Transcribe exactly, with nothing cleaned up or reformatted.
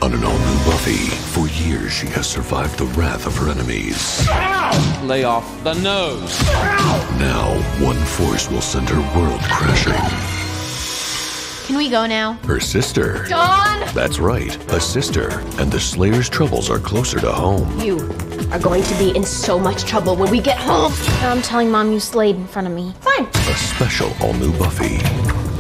On an all-new Buffy, for years she has survived the wrath of her enemies. Ow! Lay off the nose. Ow! Now, one force will send her world crashing. Can we go now? Her sister. Dawn! That's right, a sister. And the Slayer's troubles are closer to home. You are going to be in so much trouble when we get home. I'm telling Mom you slayed in front of me. Fine. A special all-new Buffy.